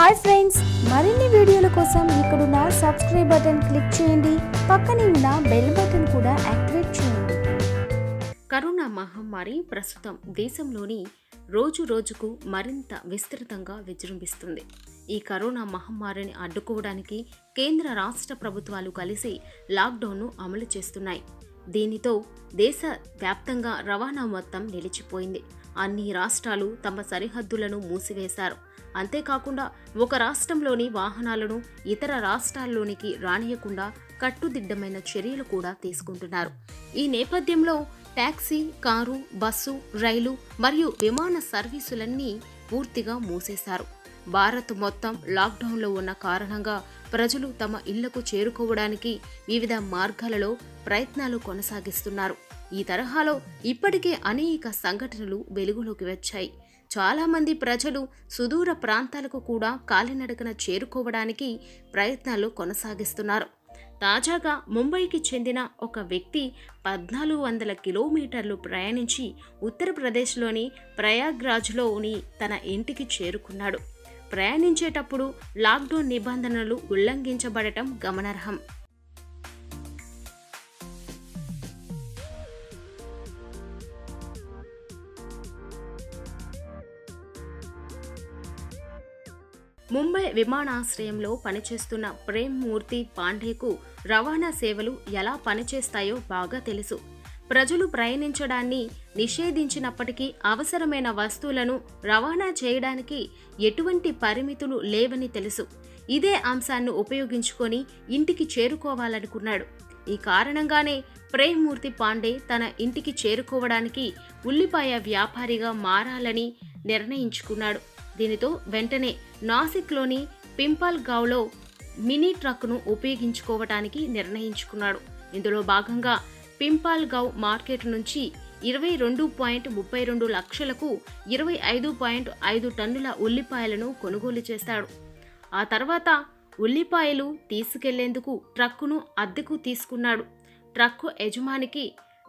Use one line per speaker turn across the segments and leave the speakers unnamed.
Hi friends, మరిన్ని వీడియోల కోసం ఇక్కడున్న సబ్స్క్రైబ్ బటన్ క్లిక్ చేయండి. పక్కనే ఉన్న బెల్ బటన్ కూడా యాక్టివేట్ చేయండి.
కరోనా మహమ్మారి ప్రస్తుతం దేశంలోని రోజుకు మరింత విస్తృతంగా విజృంభిస్తుంది. ఈ కరోనా మహమ్మారిని అడ్డుకోవడానికి కేంద్ర రాష్ట్ర ప్రభుత్వాలు కలిసి లాక్డౌన్ను అమలు చేస్తున్నాయి. దీనితో దేశ వ్యాప్తంగా రవాణా మొత్తం నిలిచిపోయింది. అన్ని రాష్ట్రాలు తమ సరిహద్దులను మూసివేశారు. అంతేకాకుండా ఒక రాష్ట్రంలోని వాహనాలను ఇతర రాష్ట్రాల్లోనికి రానియకుండా కట్టుదిట్టమైన చర్యలు కూడా తీసుకుంటున్నారు. ఈ నేపథ్యంలో టాక్సీ, కారు, బస్సు, రైలు మరియు విమాన సర్వీసులన్నీ పూర్తిగా మూసేశారు. భారత్ మొత్తం లాక్డౌన్లో ఉన్న కారణంగా ప్రజలు తమ ఇళ్లకు చేరుకోవడానికి వివిధ మార్గాలలో ప్రయత్నాలు కొనసాగిస్తున్నారు. ఈ తరహాలో ఇప్పటికే అనేక సంఘటనలు వెలుగులోకి వచ్చాయి. చాలా మంది ప్రజలు సుదూర ప్రాంతాలకు కూడా కాలినడకన చేరుకోవడానికి ప్రయత్నాలు కొనసాగిస్తున్నారు. తాజాగా ముంబైకి చెందిన ఒక వ్యక్తి 1400 కిలోమీటర్లు ప్రయాణించి ఉత్తరప్రదేశ్లోని ప్రయాగ్రాజ్లోని తన ఇంటికి చేరుకున్నాడు. ప్రయాణించేటప్పుడు లాక్డౌన్ నిబంధనలు ఉల్లంఘించబడటం గమనార్హం. ముంబై విమానాశ్రయంలో పనిచేస్తున్న ప్రేమ్ మూర్తి పాండేకు రవాణా సేవలు ఎలా పనిచేస్తాయో బాగా తెలుసు. ప్రజలు ప్రయాణించడాన్ని నిషేధించినప్పటికీ అవసరమైన వస్తువులను రవాణా చేయడానికి ఎటువంటి పరిమితులు లేవని తెలుసు. ఇదే అంశాన్ని ఉపయోగించుకొని ఇంటికి చేరుకోవాలనుకున్నాడు. ఈ కారణంగానే ప్రేమ్ మూర్తి పాండే తన ఇంటికి చేరుకోవడానికి ఉల్లిపాయ వ్యాపారిగా మారాలని నిర్ణయించుకున్నాడు. దీనితో వెంటనే నాసిక్లోని పింపాల్గావ్లో మినీ ట్రక్ను ఉపయోగించుకోవటానికి నిర్ణయించుకున్నాడు. ఇందులో భాగంగా పింపాల్గావ్ మార్కెట్ నుంచి 22.32 లక్షలకు 25.5 టన్నుల ఉల్లిపాయలను కొనుగోలు చేశాడు. ఆ తర్వాత ఉల్లిపాయలు తీసుకెళ్లేందుకు ట్రక్కును అద్దెకు తీసుకున్నాడు. ట్రక్కు యజమానికి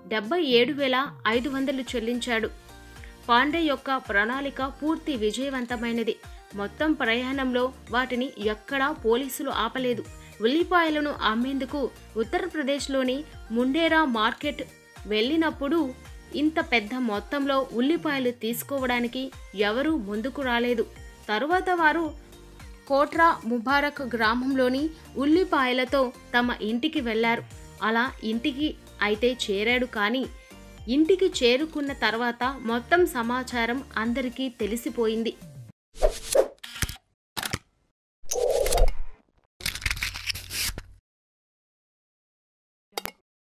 77,500 చెల్లించాడు. పాండే యొక్క ప్రణాళిక పూర్తి విజయవంతమైనది. మొత్తం ప్రయాణంలో వాటిని ఎక్కడా పోలీసులు ఆపలేదు. ఉల్లిపాయలను అమ్మేందుకు ఉత్తరప్రదేశ్లోని ముండేరా మార్కెట్ వెళ్ళినప్పుడు ఇంత పెద్ద మొత్తంలో ఉల్లిపాయలు తీసుకోవడానికి ఎవరూ ముందుకు రాలేదు. తరువాత వారు కోట్రా ముబారక్ గ్రామంలోని ఉల్లిపాయలతో తమ ఇంటికి వెళ్లారు. అలా ఇంటికి అయితే చేరాడు. కానీ ఇంటికి చేరుకున్న తర్వాత మొత్తం సమాచారం అందరికీ తెలిసిపోయింది.